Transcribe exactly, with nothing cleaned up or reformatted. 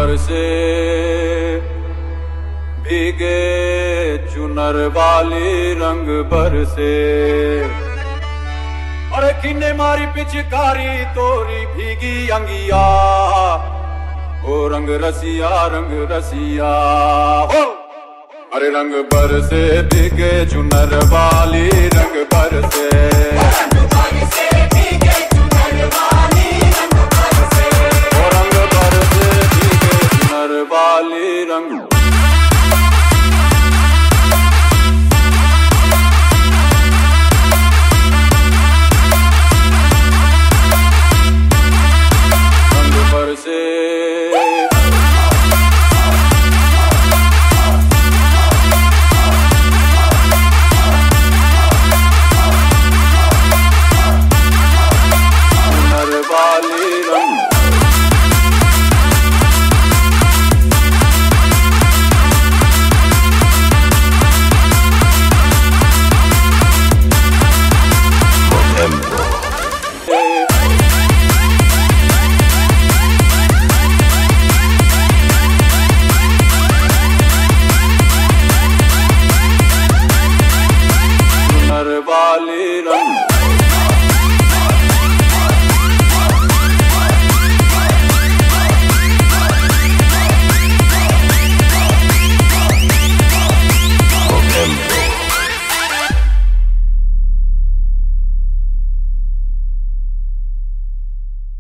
बरसे भीगे चुनर वाली रंग बरसे। अरे किन्ने मारी पिचकारी तोरी भीगी अंगिया, ओ रंग रसिया रंग रसिया हो। अरे रंग बरसे भीगे चुनर वाली रंग बरसे, रंग बरसे भीगे चुनर वाली रंग बरसे, ओ रंग बरसे भीगे चुनर वाली रंग